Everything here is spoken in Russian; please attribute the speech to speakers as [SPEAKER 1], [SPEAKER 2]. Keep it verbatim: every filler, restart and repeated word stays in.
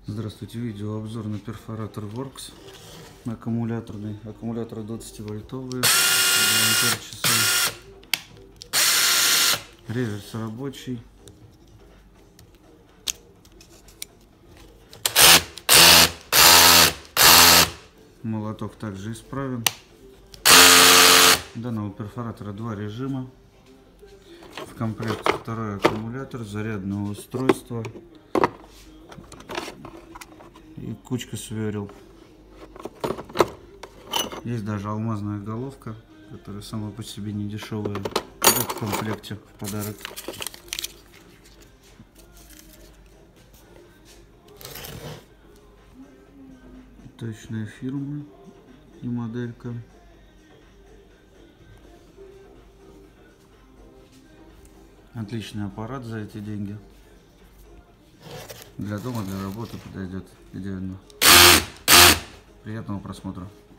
[SPEAKER 1] Здравствуйте, видео обзор на перфоратор Works аккумуляторный, аккумуляторы двадцативольтовые, ампер часа, реверс рабочий, молоток также исправен. У данного перфоратора два режима, в комплекте второй аккумулятор, зарядное устройство и кучка сверел. Есть даже алмазная головка, которая сама по себе не дешевая, идет в комплекте в подарок. Точная фирма и моделька. Отличный аппарат за эти деньги. Для дома, для работы подойдет идеально. Приятного просмотра.